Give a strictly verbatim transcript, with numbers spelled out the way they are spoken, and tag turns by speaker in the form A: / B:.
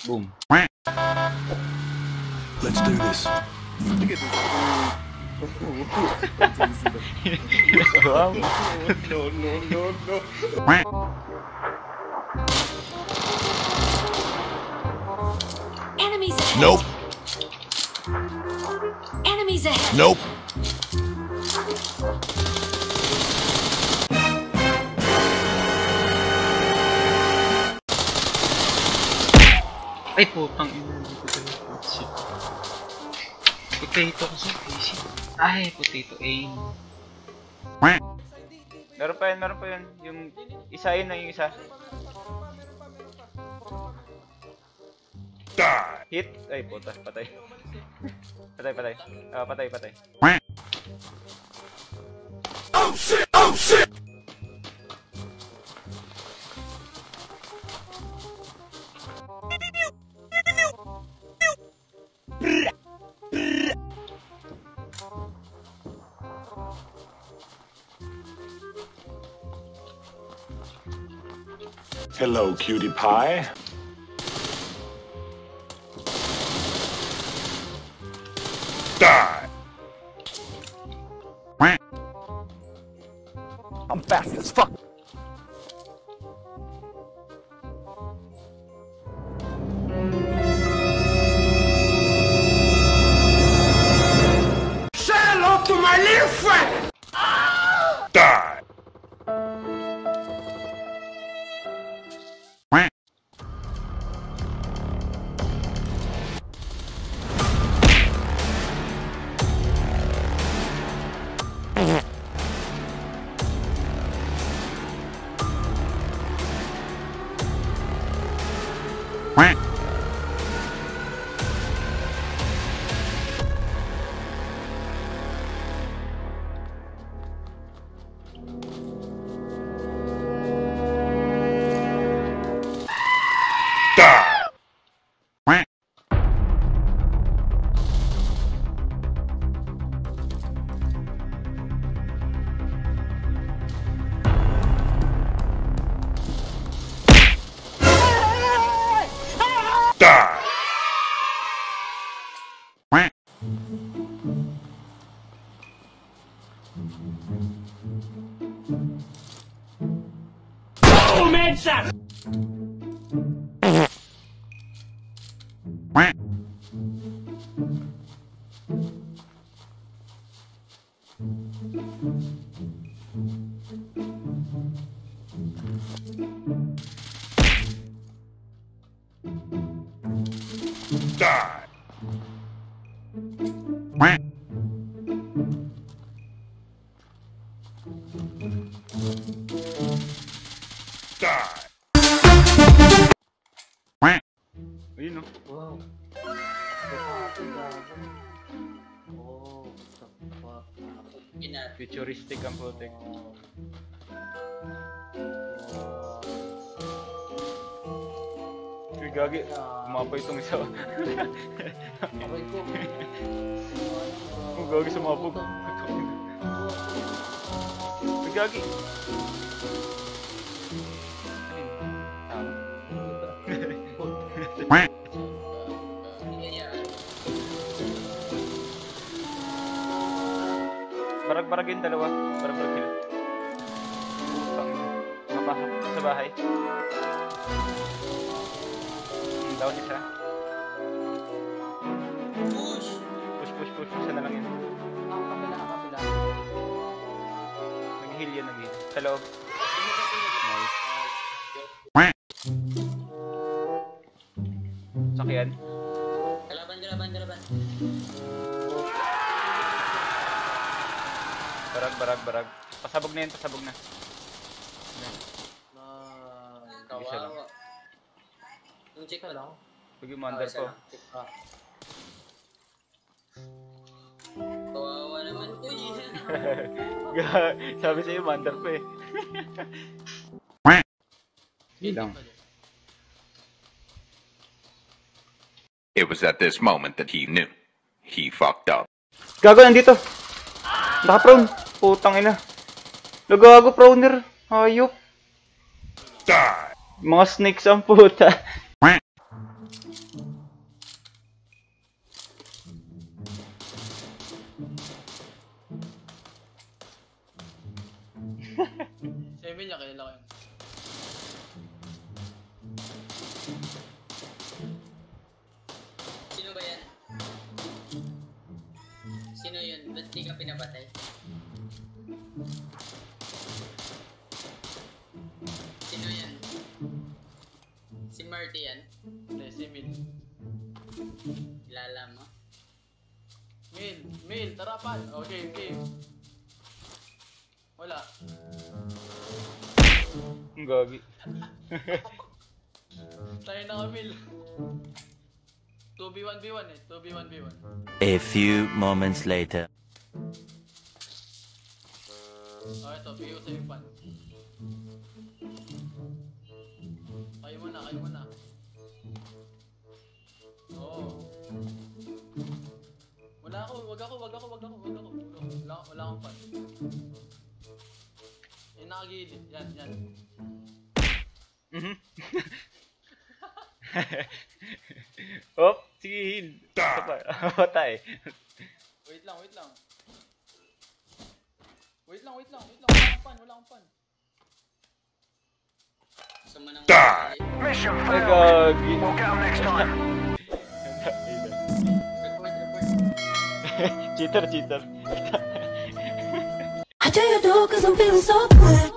A: Boom.
B: Let's do this.
C: Look at this.
A: Wow.
C: No, no, no, no.
D: Enemies ahead.
B: Nope.
D: Enemies ahead.
B: Nope.
A: Ay, putang ina. Hindi ko talaga. Shit. Potato kasi. Shit. Ay, potato aim. Meron pa yun, meron pa yun. Yung isa yun na yung isa. Hit. Ay, puta. Patay. Patay, patay. Ah, patay, patay.
B: Oh shit! Oh shit! Hello, cutie pie. Die. I'm fast as fuck. Say hello to my little friend. Die. Die.
A: Ayun no.
E: Wow. Oh, what the fuck?
A: Futuristic ang putik. Uy, gagi. Umapay itong isa.
E: Aray ko.
A: Oh, gagi sumabog. Uy, gagi. Barag-barag yung dalawa. Barag-barag sila. Nakapasok sa bahay. Hmm, down isa.
E: Push!
A: Push, push, push. Isa na lang yun.
E: Ang kabila, ang kabila.
A: Nag-heal yun, nag-heal. Sa loob. Nice. Sakyan.
E: Kalaban, kalaban, kalaban.
A: Barag, barag, barag. Pasabog na yun, pasabog na.
E: Ah,
A: Isa lang.
E: kawawa. Yung check na lang.
A: Huwag yung mandar
E: Ah, isa
A: ko.
E: lang. Check pa. Kawawa naman ko yun.
A: Sabi sa'yo, mandar ko eh. Ilang.
F: It was at this moment that he knew. He fucked up.
A: Gago, nandito! Naka-prone! Putang ina. Nagago, proner. Hayop.
B: Die.
A: Mga snakes ang puta.
E: Hindi ka pinapatay. Sino yan? Si Marty yan?
D: Hindi, si Mil.
E: Kilala mo?
D: Mil, Mil, tarapan. Oh, game, game. Wala.
A: Ang gagi.
D: Tayo na ka, Mil. two v one v one eh. two v one v one.
G: A few moments later.
D: Oh, ito. P U sa yung pan. Kayo mo na, kayo mo na. Oo. Wala ako, wag ako, wag ako, wag ako, wag ako. Wala, wala akong pan. Yung nakagilid. Yan, yan.
A: Mhm. Op, sige, heal. Isa pa. Patay.
D: Wait lang, wait lang. Wait lang, wait lang, wait lang. Wala akong pan, wala akong pan.
E: Gusto mo nang
B: Mission
A: Ay,
B: failed.
A: gagi.
B: We'll get 'em next time.
E: report, report.
A: Cheater, cheater.
H: I tell you do cause I'm feeling so good.